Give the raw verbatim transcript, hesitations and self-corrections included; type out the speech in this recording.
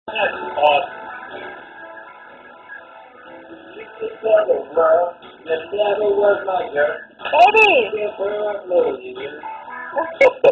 That's awesome. You could tell the world that never was my girl. Baby! Give her a blow, you.